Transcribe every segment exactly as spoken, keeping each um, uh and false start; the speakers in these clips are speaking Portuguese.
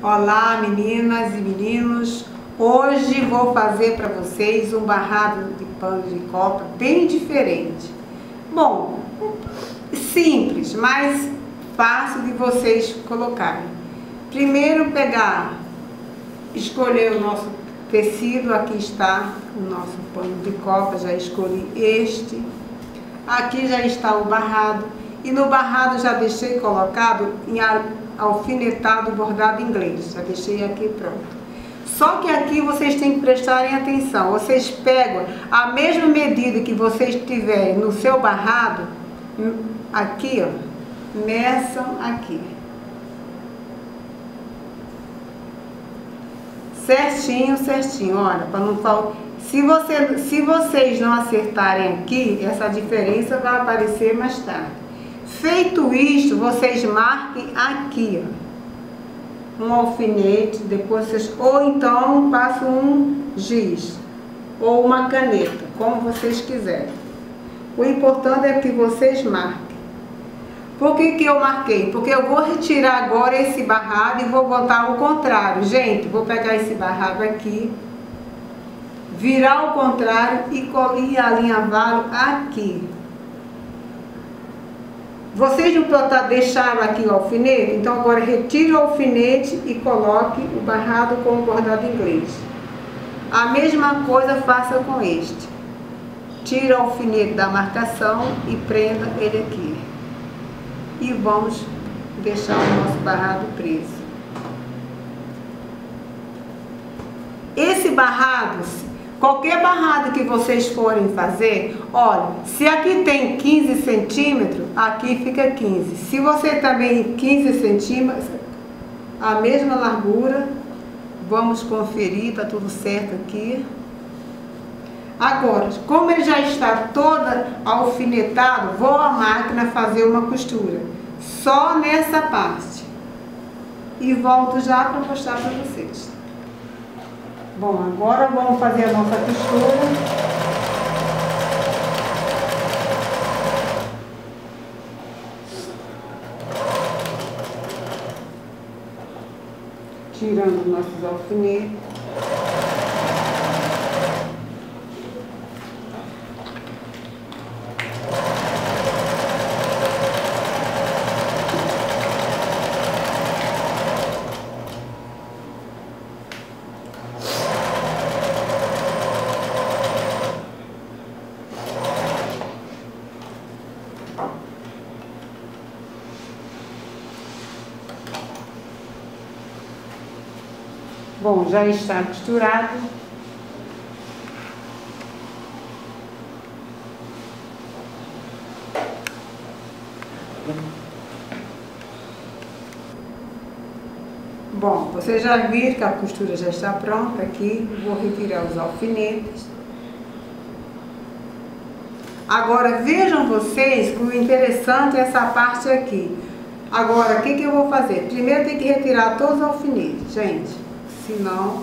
Olá meninas e meninos, hoje vou fazer para vocês um barrado de pano de copa bem diferente. Bom, simples, mas fácil de vocês colocarem. Primeiro pegar, escolher o nosso tecido, aqui está o nosso pano de copa, já escolhi este. Aqui já está o barrado e no barrado já deixei colocado em alfinetado bordado inglês, já deixei aqui pronto. Só que aqui vocês têm que prestarem atenção, vocês pegam a mesma medida que vocês tiverem no seu barrado, aqui ó, meçam aqui. Certinho, certinho, olha, para não faltar. Se, você, se vocês não acertarem aqui, essa diferença vai aparecer mais tarde. Feito isto, vocês marquem aqui, ó, um alfinete, depois vocês, ou então passam um giz, ou uma caneta, como vocês quiserem. O importante é que vocês marquem. Por que que eu marquei? Porque eu vou retirar agora esse barrado e vou botar o contrário. Gente, vou pegar esse barrado aqui, virar ao contrário e colir alinhavá-lo aqui. Vocês não deixaram aqui o alfinete, então agora retire o alfinete e coloque o barrado com o bordado inglês. A mesma coisa faça com este. Tira o alfinete da marcação e prenda ele aqui. E vamos deixar o nosso barrado preso. Esse barrado, qualquer barrado que vocês forem fazer, olha, se aqui tem quinze centímetros, aqui fica quinze. Se você também quinze centímetros, a mesma largura, vamos conferir, tá tudo certo aqui. Agora, como ele já está toda alfinetado, vou à máquina fazer uma costura, só nessa parte. E volto já para mostrar para vocês. Bom, agora vamos fazer a nossa costura. Tirando nossos alfinetes. Bom, já está costurado. Bom, vocês já viram que a costura já está pronta aqui. Vou retirar os alfinetes. Agora vejam vocês que o interessante é essa parte aqui. Agora, o que que eu vou fazer? Primeiro tem que retirar todos os alfinetes, gente. Senão...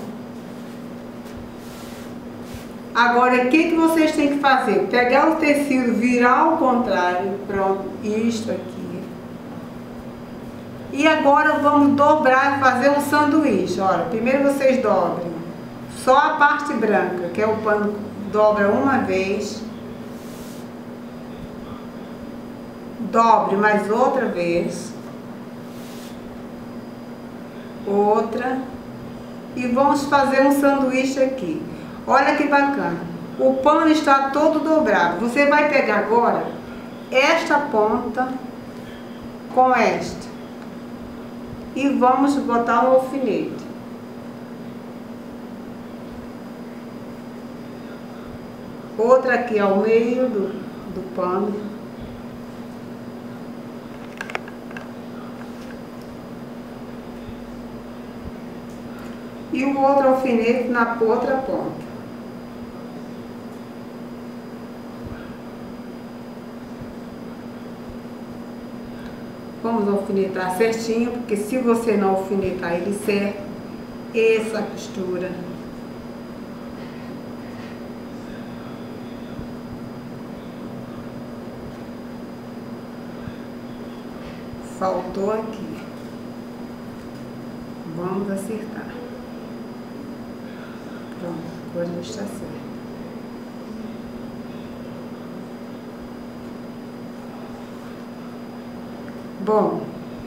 Agora, o que que vocês têm que fazer? Pegar o tecido, virar ao contrário, pronto, isto aqui. E agora vamos dobrar, fazer um sanduíche. Olha, primeiro vocês dobrem só a parte branca, que é o pano, dobra uma vez. Dobre mais outra vez. Outra. E vamos fazer um sanduíche aqui. Olha que bacana. O pano está todo dobrado. Você vai pegar agora esta ponta com esta. E vamos botar um alfinete. Outra aqui ao meio do, do pano. E o outro alfinete na outra ponta. Vamos alfinetar certinho, porque se você não alfinetar ele certo, essa costura faltou aqui. vamos acertar. Pronto, agora já está certo. Bom,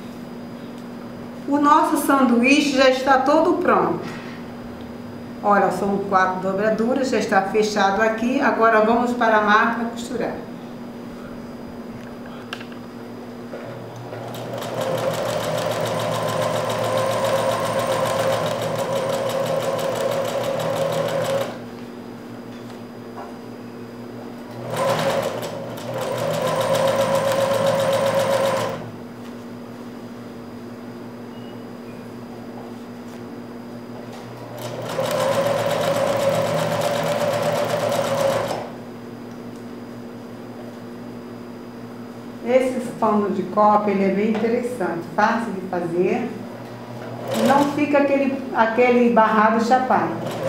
o nosso sanduíche já está todo pronto. Olha, são quatro dobraduras, já está fechado aqui. Agora vamos para a máquina costurar. Esse pano de copa, ele é bem interessante, fácil de fazer, não fica aquele, aquele barrado chapado.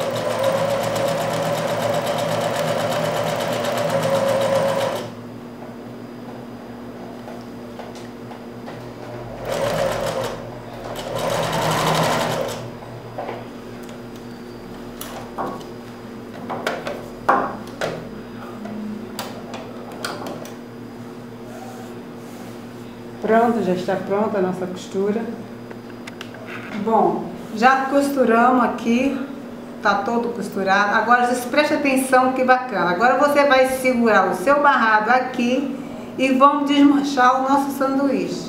Pronto, já está pronta a nossa costura. Bom, já costuramos aqui, tá todo costurado. Agora just preste atenção que bacana. Agora você vai segurar o seu barrado aqui e vamos desmanchar o nosso sanduíche.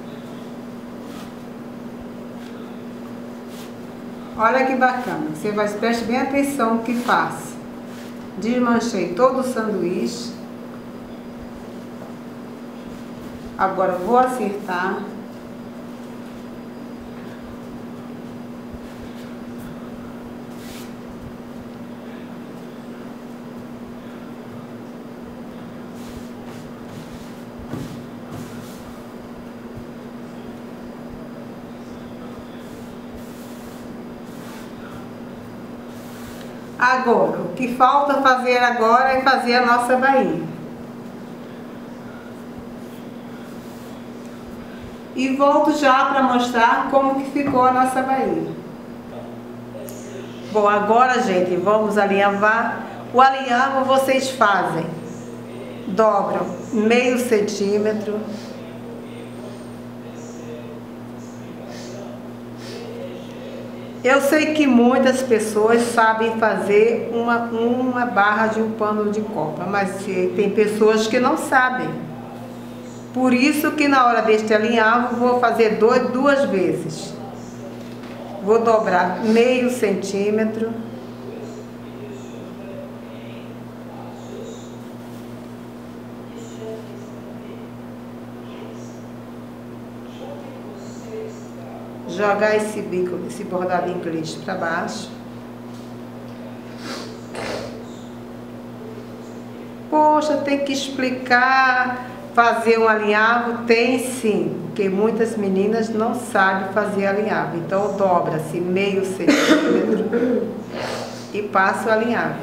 Olha que bacana. Você vai preste bem atenção no que faz. Desmanchei todo o sanduíche. Agora vou acertar. Agora, o que falta fazer agora é fazer a nossa bainha. E volto já para mostrar como que ficou a nossa bainha. Bom, agora, gente, vamos alinhavar. O alinhavo vocês fazem. Dobram meio centímetro. Eu sei que muitas pessoas sabem fazer uma, uma barra de um pano de copa, mas tem pessoas que não sabem. Por isso que na hora deste alinhavo vou fazer dois, duas vezes. Vou dobrar meio centímetro. Jogar esse bico, esse bordado inglês para baixo. Poxa, tem que explicar... Fazer um alinhavo? Tem sim, porque muitas meninas não sabem fazer alinhavo. Então dobra-se meio centímetro e passa o alinhavo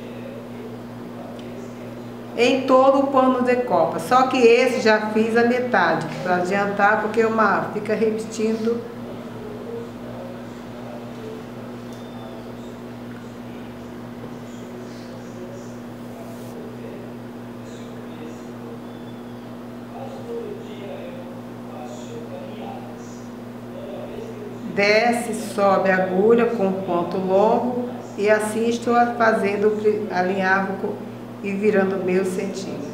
em todo o pano de copa. Só que esse já fiz a metade, para adiantar, porque uma fica repetindo. Desce, sobe a agulha com ponto longo e assim estou fazendo o alinhavo e virando meio centímetro.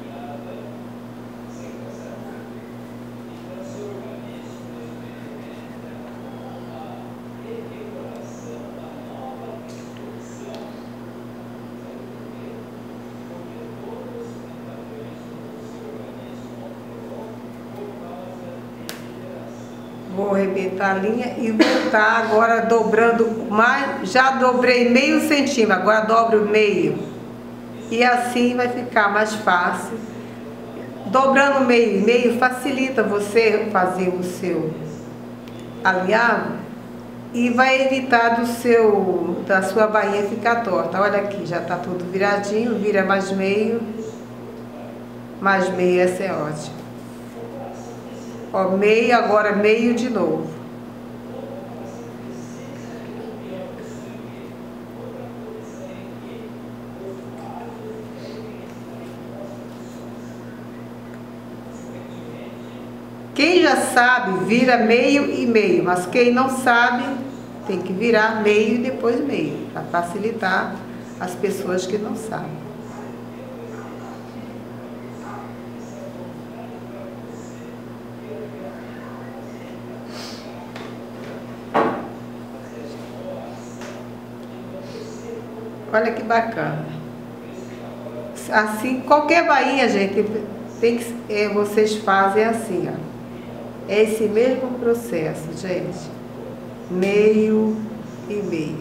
Vou arrebentar a linha e voltar agora dobrando mais, já dobrei meio centímetro, agora dobro meio. E assim vai ficar mais fácil. Dobrando meio e meio facilita você fazer o seu alinhavo e vai evitar do seu, da sua bainha ficar torta. Olha aqui, já tá tudo viradinho, vira mais meio, mais meio, essa é ótima. Ó, meio, agora meio de novo. Quem já sabe, vira meio e meio, mas quem não sabe, tem que virar meio e depois meio, para facilitar as pessoas que não sabem. Olha que bacana. Assim, qualquer bainha, gente, tem que, é, vocês fazem assim, ó. É esse mesmo processo, gente. Meio e meio.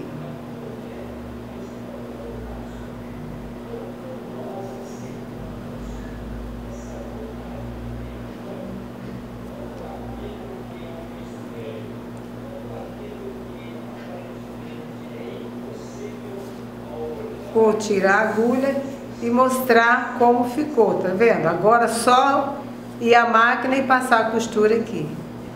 Vou tirar a agulha e mostrar como ficou, tá vendo? Agora só ir a máquina e passar a costura aqui.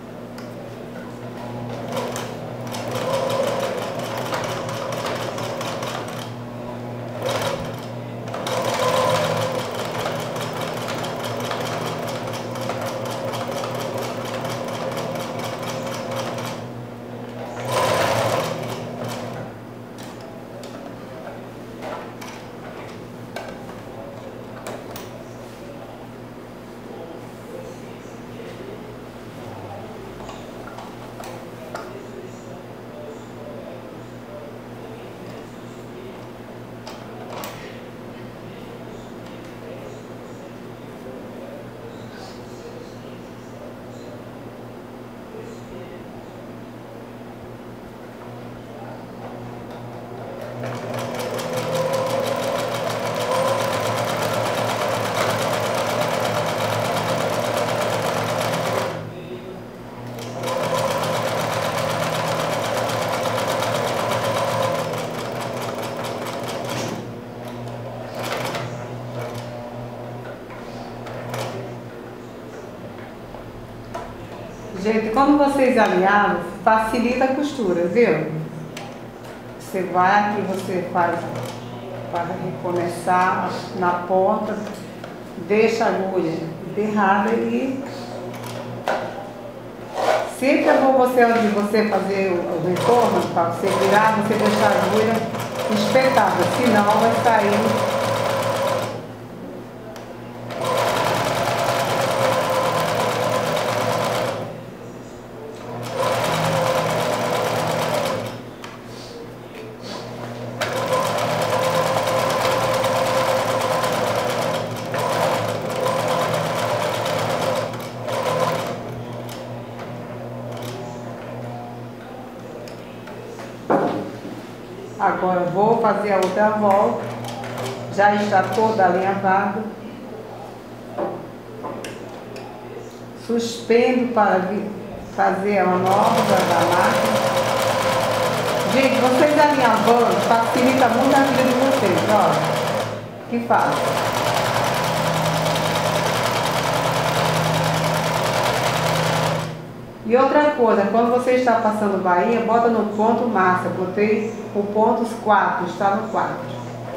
Gente, quando vocês alinharam, facilita a costura, viu? Você vai aqui, você faz para recomeçar na ponta, deixa a agulha enterrada e sempre é bom você, antes de você fazer o retorno, para você virar, você deixar a agulha espetada, senão vai sair. Agora vou fazer a outra volta, já está toda alinhavada. Suspendo para fazer a manobra da máquina. Gente, vocês alinhavando facilita muito a vida de vocês, ó. Que fácil. E outra coisa, quando você está passando bainha, bota no ponto massa. Botei o ponto quatro, está no quatro.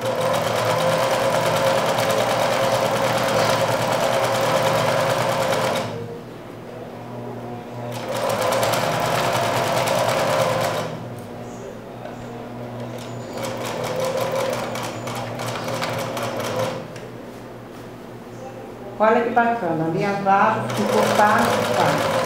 Olha que bacana, alinhavado, ficou fácil, fácil.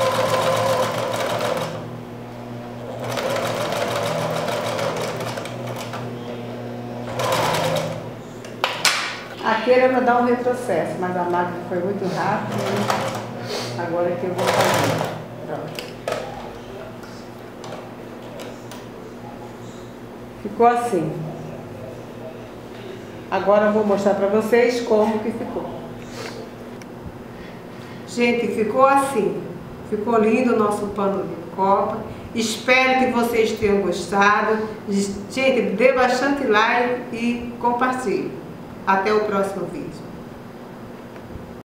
Aqui era para dar um retrocesso, mas a máquina foi muito rápida, né? Agora que eu vou fazer. Pronto. Ficou assim. Agora eu vou mostrar para vocês como que ficou. Gente, ficou assim. Ficou lindo o nosso pano de copa. Espero que vocês tenham gostado. Gente, dê bastante like e compartilhe. Até o próximo vídeo.